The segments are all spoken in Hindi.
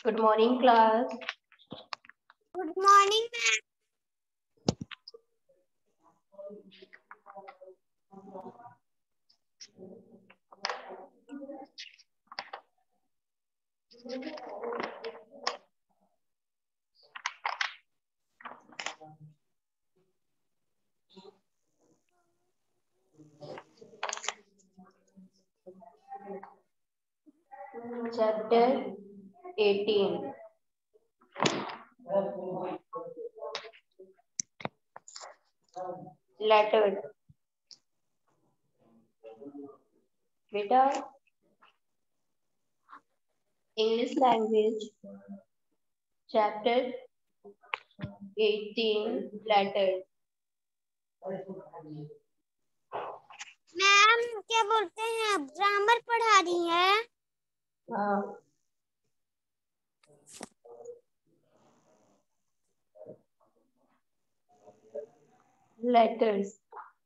Good morning, class. Good morning, ma'am. Chapter 18. Letters. बेटा English language. Chapter 18. Letters. Ma'am क्या बोलते हैं, आप ग्रामर पढ़ा रही हैं? हाँ. Letters.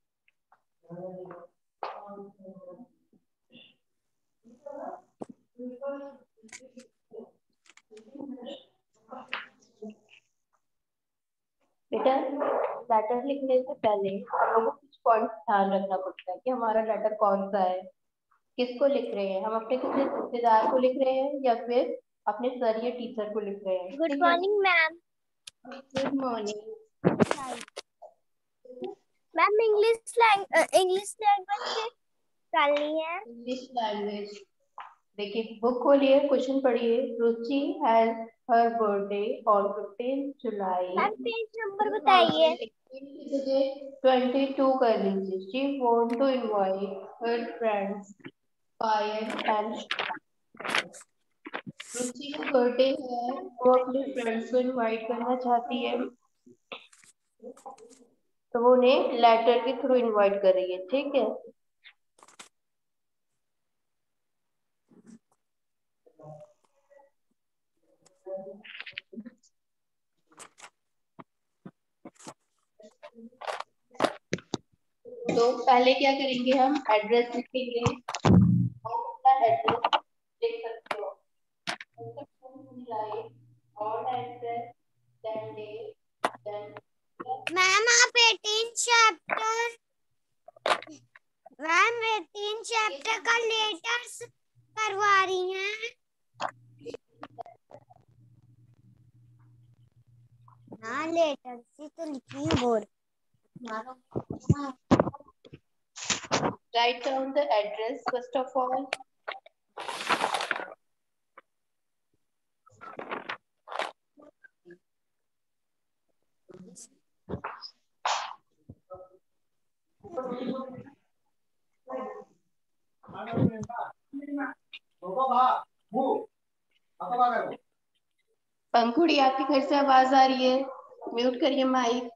बेटा लेटर लिखने से पहले हम लोगों को कुछ पॉइंट ध्यान रखना पड़ता है कि हमारा लेटर कौन सा है, किसको लिख रहे हैं, हम अपने किसी रिश्तेदार को लिख रहे हैं या फिर अपने सर या टीचर को लिख रहे हैं. गुड ठीक है. Morning ma'am. Good morning. Ma'am English language से करनी है. English language. देखिए बुक खोलिए, क्वेश्चन पढ़िए. Ruchi has her birthday on 15 July. Ma'am page number बताइए. 22 कर लीजिए. She want to invite her friends Payal and. Ruchi का बर्थडे है, वो अपने फ्रेंड्स को इनवाइट करना चाहती है, तो वो उन्हें लेटर के थ्रू इनवाइट कर रही है. ठीक है. तो पहले क्या करेंगे, हम एड्रेस लिखेंगे. और अपना एड्रेस लिख सकते हो. और address then day then. Ma'am आप 18 चैप्टर मैम 18 चैप्टर का लेटर्स करवा रही हैं. हाँ लेटर से तो लिखी है board. Write down the address first of all. Pankhuri आपके घर से आवाज आ रही है, म्यूट करिए माइक.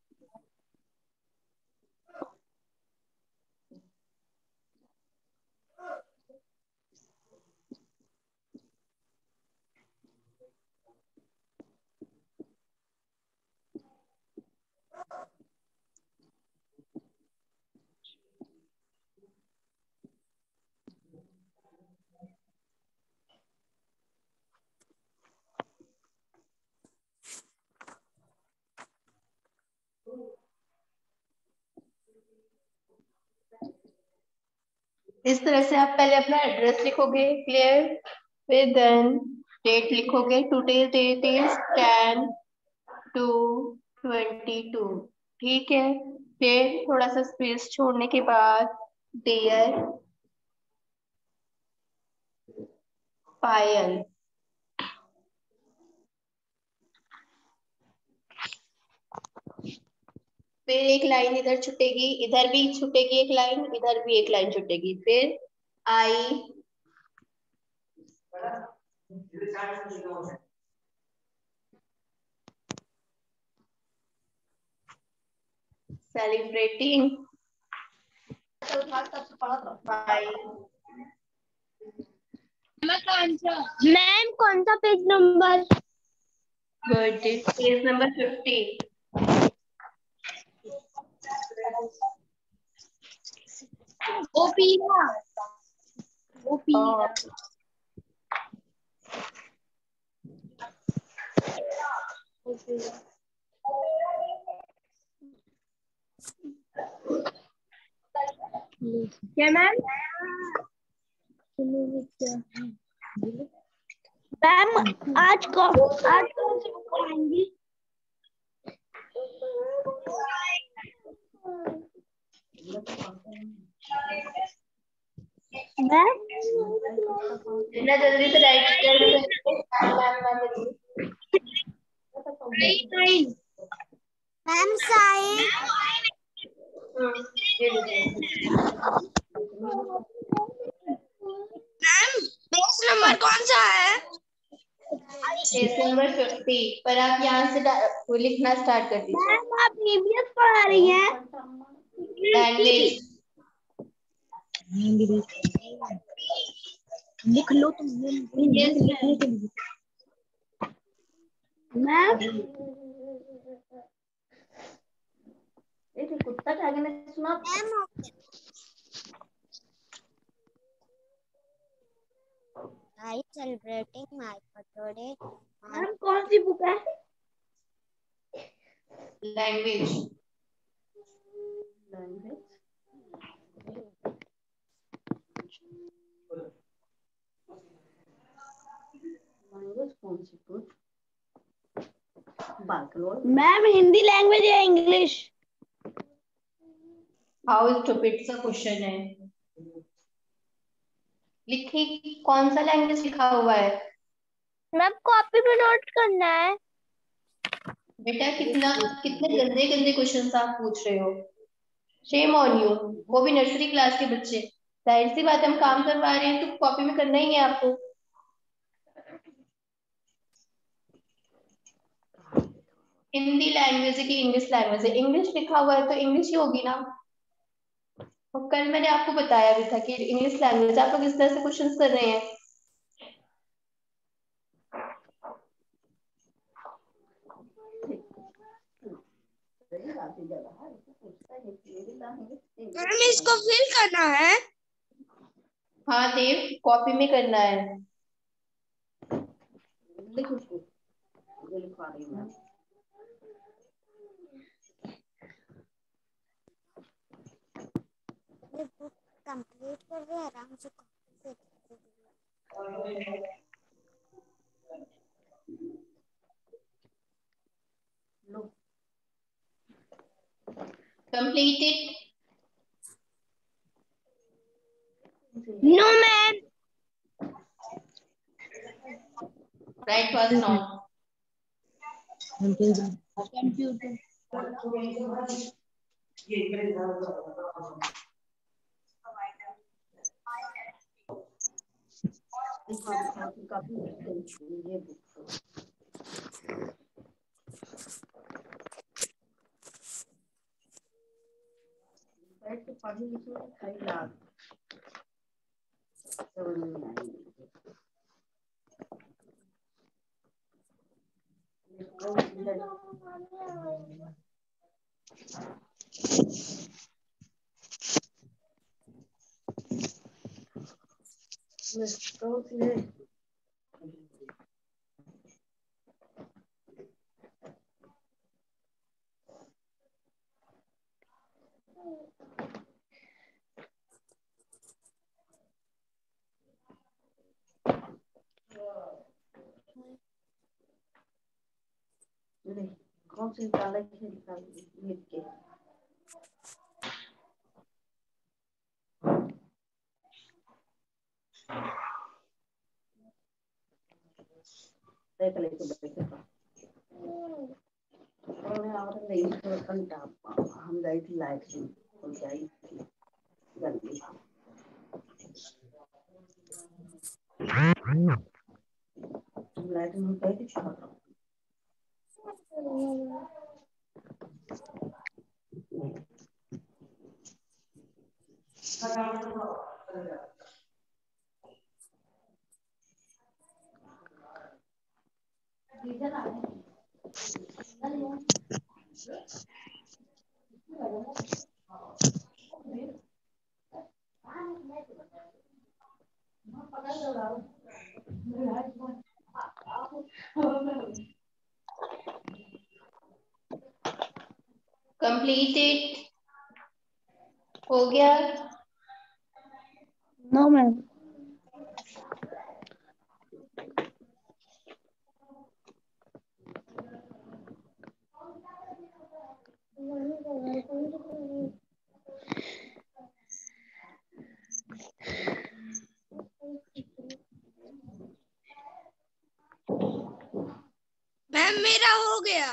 इस तरह से आप पहले अपना एड्रेस लिखोगे. क्लियर. फिर देन डेट लिखोगे. Today date is 10/2/22. ठीक है. फिर थोड़ा सा स्पेस छोड़ने के बाद डियर पायल. फिर एक लाइन इधर छुटेगी, इधर भी छुटेगी एक लाइन, इधर भी एक लाइन छुटेगी. फिर आई सेलिब्रेटिंग मैम कौन सा page number? Birthday. Page number 50. ओपीरा. क्या मैम? मैम आज कौन सी बुक पढ़ाएंगी? मैम इतना जल्दी से राइट कर मैम साइन पेज नंबर कौन सा है? पेज नंबर 50 पर आप यहाँ से वो लिखना स्टार्ट कर दीजिए। मैम आप ईवीएस पढ़ा रही हैं? लैंग्वेज लिख लो तुम। लिखने के लिए मैम कुत्ता क्या सुना? Ma'am I celebrating my birthday. Ma'am कौन सी बुक है? लैंग्वेज मैम हिंदी लैंग्वेज या इंग्लिश? हाउ स्टूपिड सा क्वेश्चन है। लिखी कौन सा लैंग्वेज लिखा हुआ है? मैम कॉपी में नोट करना है। बेटा कितने गंदे गंदे क्वेश्चन आप पूछ रहे हो। शेम ऑन यू, वो भी नर्सरी क्लास के बच्चे। जाहिर सी बात हम काम करवा रहे हैं तो कॉपी में करना ही है आपको। हिंदी लैंग्वेज है कि इंग्लिश लैंग्वेज है? इंग्लिश लिखा हुआ है तो इंग्लिश ही होगी ना। और कल मैंने आपको बताया भी था कि इंग्लिश लैंग्वेज। आप लोग इस तरह से क्वेश्चन कर रहे हैं। मैम इसको फिल करना है? हाँ देव, कॉपी में करना है। ये बुक कंप्लीट कर रहे आराम से कॉपी से। Completed. No ma'am. Right was not. Computer कौन सी निकाला लिख के? देख ले तो देख और मैं और नहीं तो कंटा हम गई थी लाइट से और गई थी जल्दी लाइट में गई थी छोटा कंप्लीट इट। हो गया? No ma'am. मैम मेरा हो गया।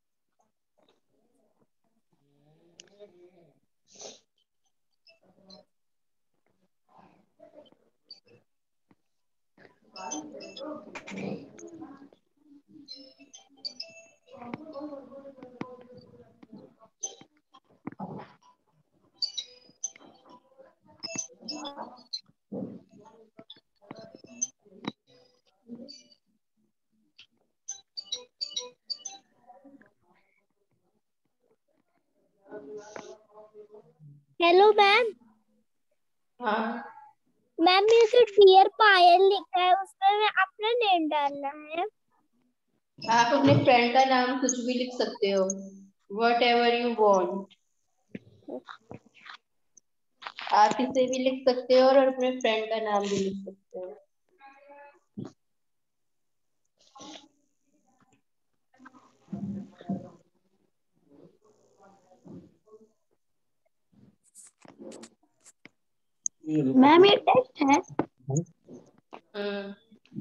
Hello ma'am. हाँ, मैम ये जो डियर पायल लिखा है उसमें मैं अपना नेम डालना है। आप अपने फ्रेंड का नाम कुछ भी लिख सकते हो, वट एवर यू वॉन्ट। आप इसे भी लिख सकते हो और अपने फ्रेंड का नाम भी लिख सकते हो। मैम ये टेस्ट है। हम्म।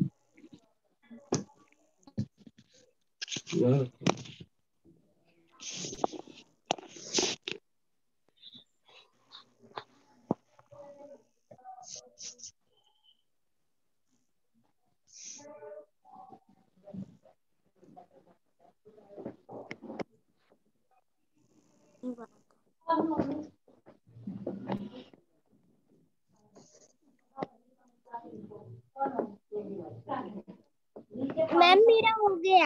मैम मेरा हो गया।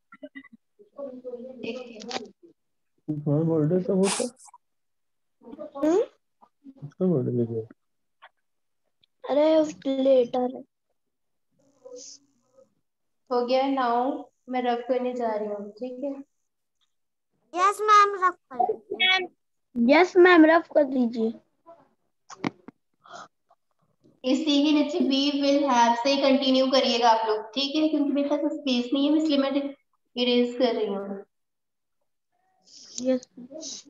बर्थडे कब होता है? उसका बर्थडे लिखा अरे लेटर है। हो गया नाउ। मैं रब करने जा रही हूँ, ठीक है? यस मैम, रख कर दीजिए। यस मैम रफ कर दीजिए। इसी के नीचे बी विल हैव से कंटिन्यू करिएगा आप लोग, ठीक है? क्योंकि मेरे पास स्पेस नहीं है, इसलिए मैं इरेज कर रही हूँ। यस।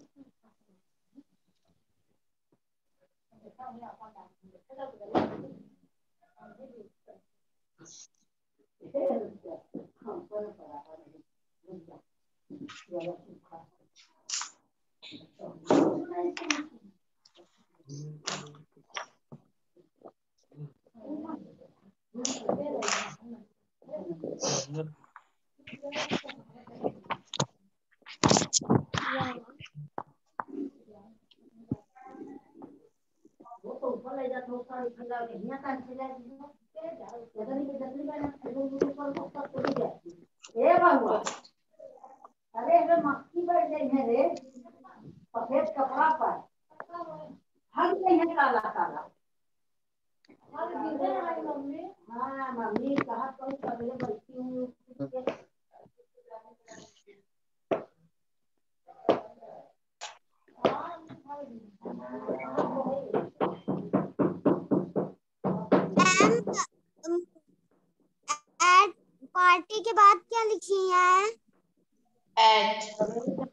अरे मक्खी बैठ गई है रे सफेद कपड़ा पर, हट गई है काला काला। हाँ मम्मी कहा कल सवेरे बैठी हूँ। मैम एट पार्टी के बाद क्या लिखी है? एट।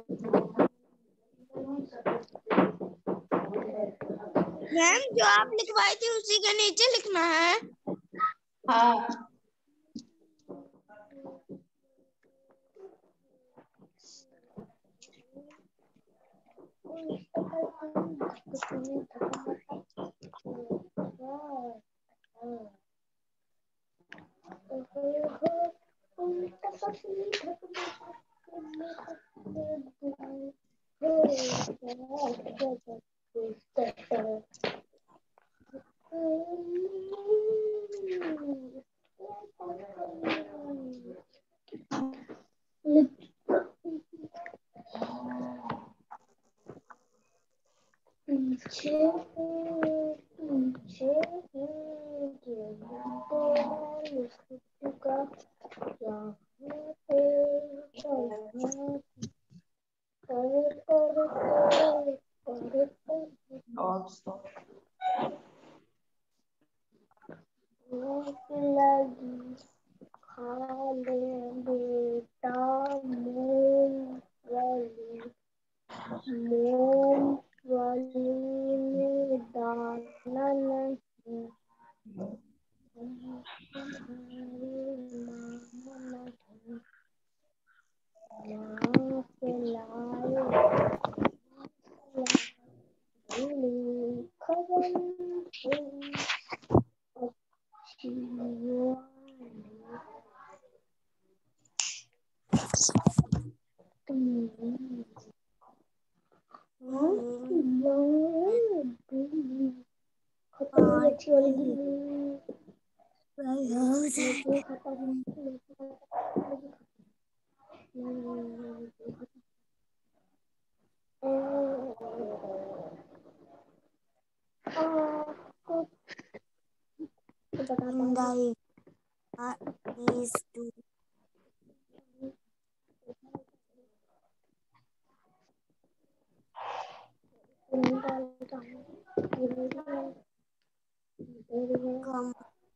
मैम जो आप लिखवाई थी उसी के नीचे लिखना है। हाँ, Also, भूख लगी खा ले बेटा मूंगफली मूंगफली में दाना नहीं तुम्हारी माँ नहीं माँ से लाए खबन Hyundai is to come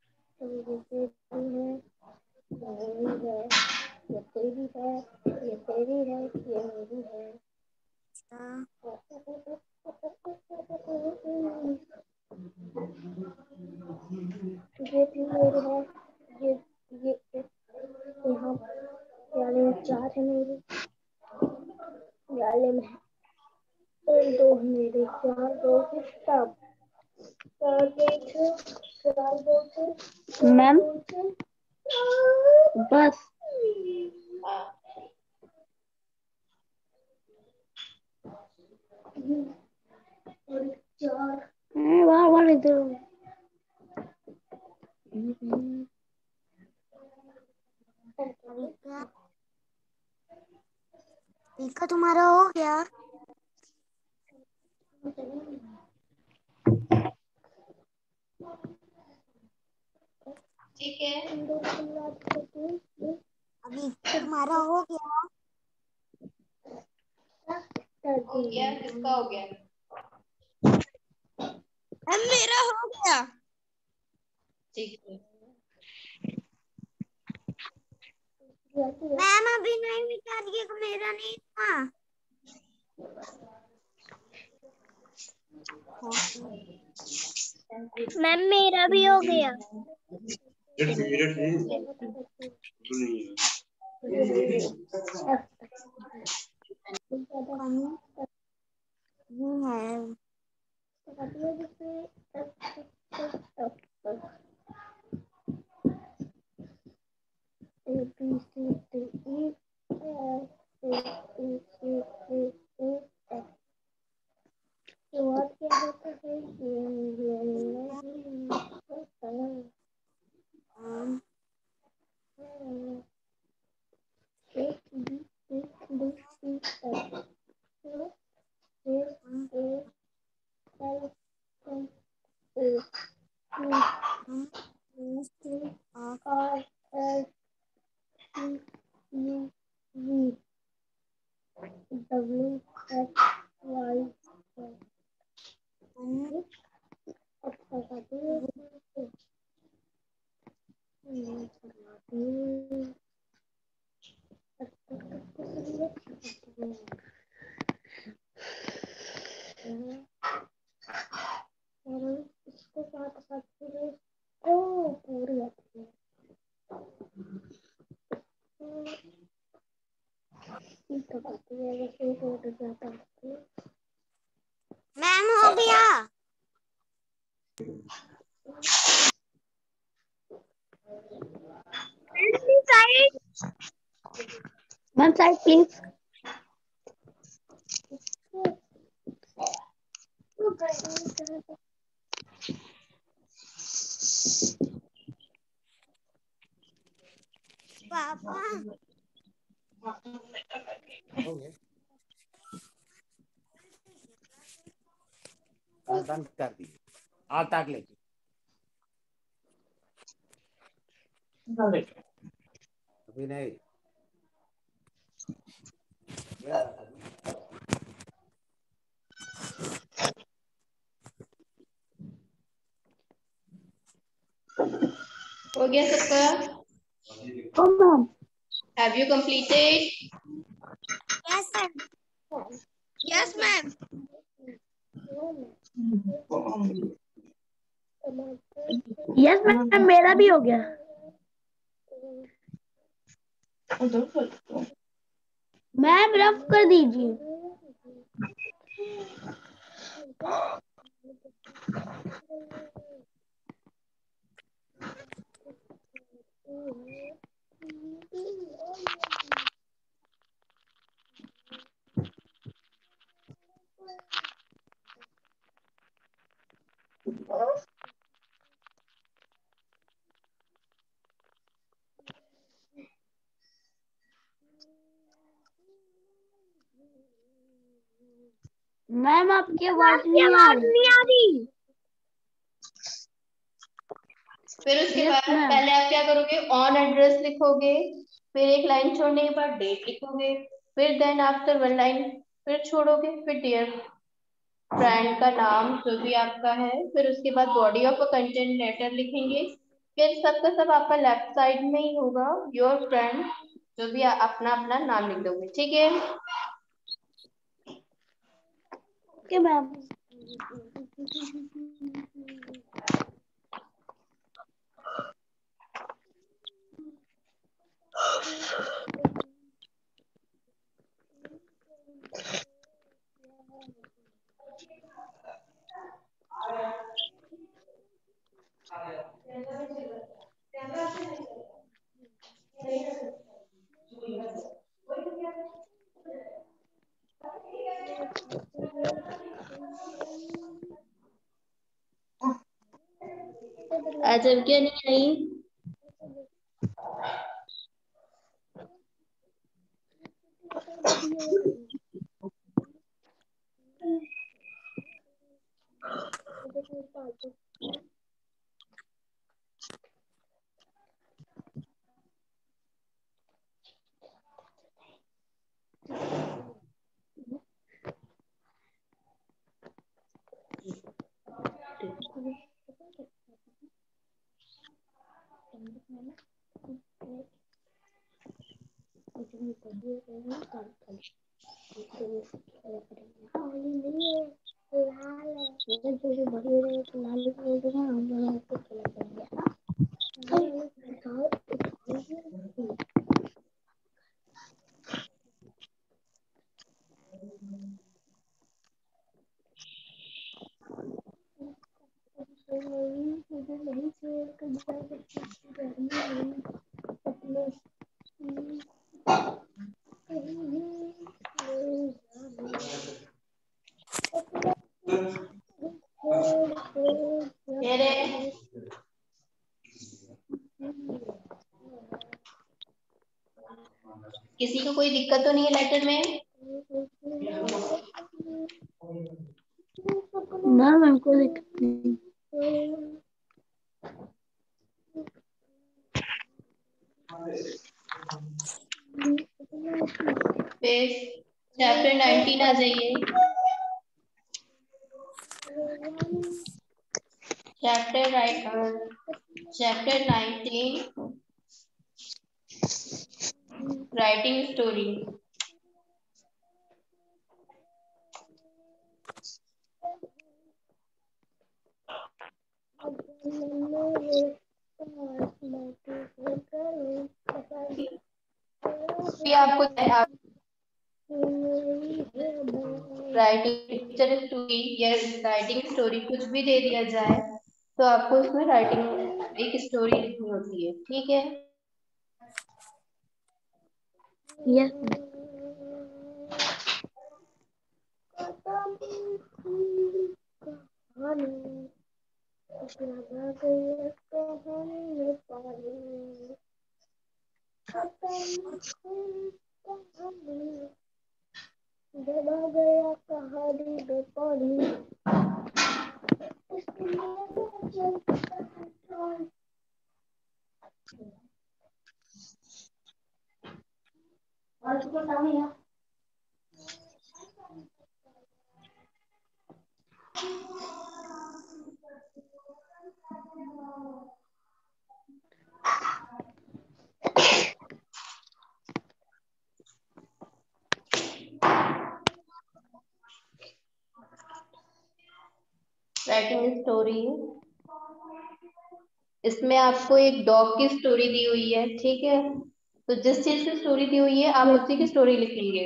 ये भी मेरे है ये यहाँ प्याले में 4 है मेरे प्याले में 2 है मेरे 4 2 तब 4 2 मैम बस और 4 बार इधर टीका तुम्हारा हो गया ठीक है। अभी तुम्हारा हो गया हो गया, किसका हो गया? मेरा हो गया ठीक है। मैम अभी नहीं बता दिए कि मेरा नहीं था मैम मेरा भी हो गया इसके साथ साथ पूरी मैम हो गया One side, please. पापा बंद कर दी आप ताक लेके अभी नहीं हो गया सबका? Oh, ma'am. Have you completed? Yes, ma'am. Yes, ma'am. Yes, ma'am. मेरा भी हो गया. मैम रफ कर दीजिए. मैम आपकी आवाज नहीं आ रही. फिर उसके Yes, बाद ma'am. पहले आप क्या करोगे? ऑन एड्रेस लिखोगे, फिर एक लाइन छोड़ने के बाद डेट लिखोगे, फिर देन आफ्टर वन लाइन फिर छोड़ोगे, फिर डियर फ्रेंड का नाम जो भी आपका है, फिर उसके बाद body of a content letter लिखेंगे, फिर सबका सब आपका लेफ्ट साइड में ही होगा योर फ्रेंड, जो भी अपना अपना नाम लिख दोगे. ठीक है? Okay, ma'am. आज अब क्या नहीं आई? ये रे, किसी को कोई दिक्कत तो नहीं है लेटर में? ना मैम कोई दिक्कत नहीं. फिर चैप्टर 19 आ जाइए. Chapter 19 writing story. भी आपको राइटिंग पिक्चर स्टोरी या राइटिंग स्टोरी कुछ भी दे दिया जाए तो आपको इसमें राइटिंग एक स्टोरी लिखनी होती है. ठीक है? Yes. Writing story. इसमें आपको एक डॉग की स्टोरी दी हुई है, ठीक है। तो जिस चीज की स्टोरी दी हुई है आप उसी की स्टोरी लिखेंगे।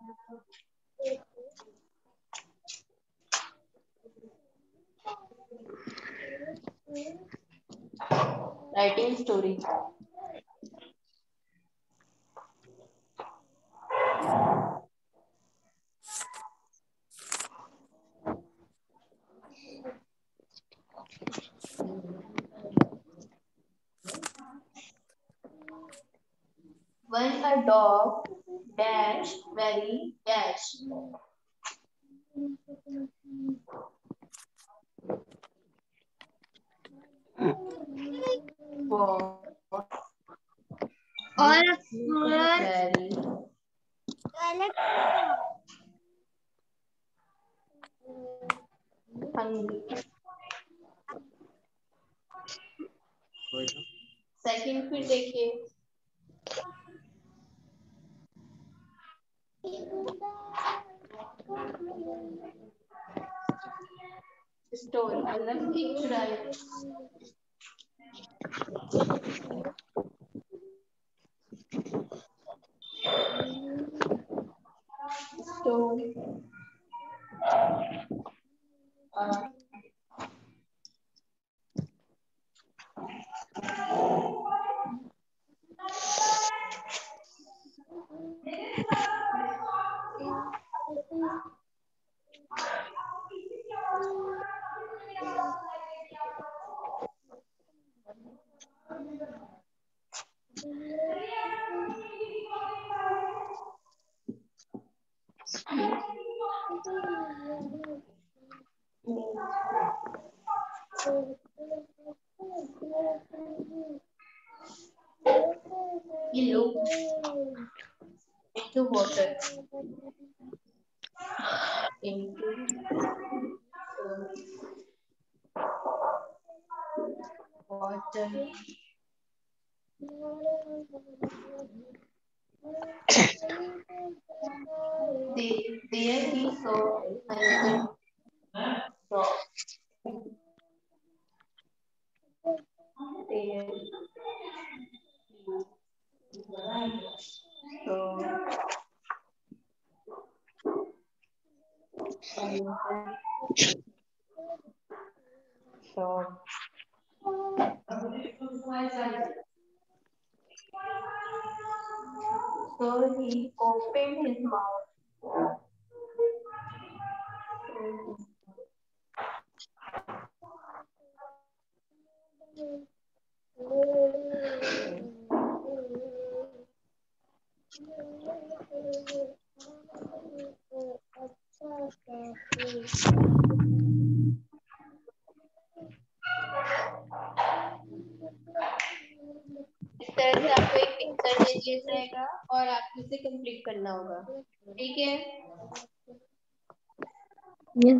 Writing story. When a dog dash very dash और very hungry. सेकंड फिर देखिए, स्टोरी मतलब एक चुराई। Story he looked into water, into water. There he saw another dog. There he saw another dog. So he opened his mouth. इस तरह से आपको एक पिक्चर दे दिया जाएगा और आपको इसे कंप्लीट करना होगा, ठीक है। यस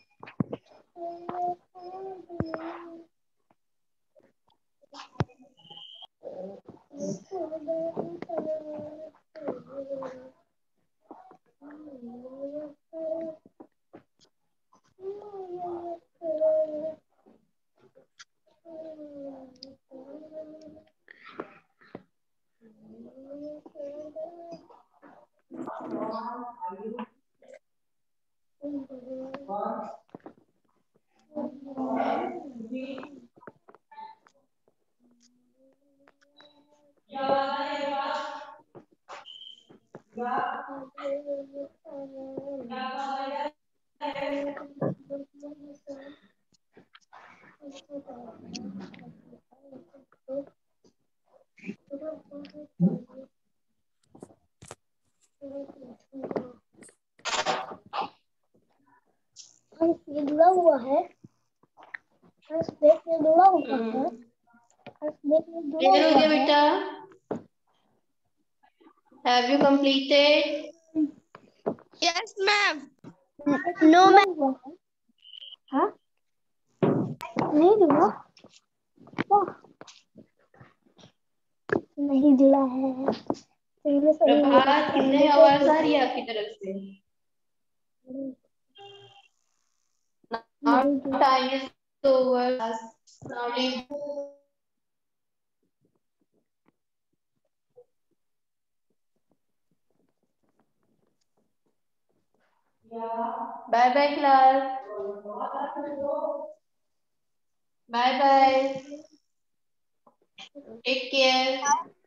ये जुड़ा हुआ है, देख ये जुड़ा हुआ है, देख ये जुड़ा क्लियर हो हुआ गया है। बेटा? Have you completed? Yes, ma'am. No ma'am. हाँ नहीं जुड़ा, नहीं जुड़ा है। प्रभात, कितने आवाज आ रही है आपकी तरफ से? Our time is over. Sorry. Bye bye class. Bye bye. Take care.